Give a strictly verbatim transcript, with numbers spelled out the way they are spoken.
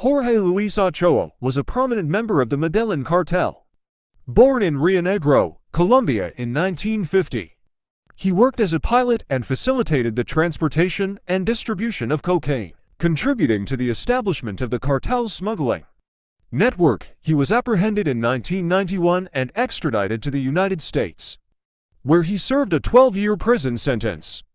Jorge Luis Ochoa was a prominent member of the Medellin Cartel. Born in Rio Negro, Colombia in nineteen fifty, he worked as a pilot and facilitated the transportation and distribution of cocaine, contributing to the establishment of the cartel's smuggling network. He was apprehended in nineteen ninety-one and extradited to the United States, where he served a twelve-year prison sentence.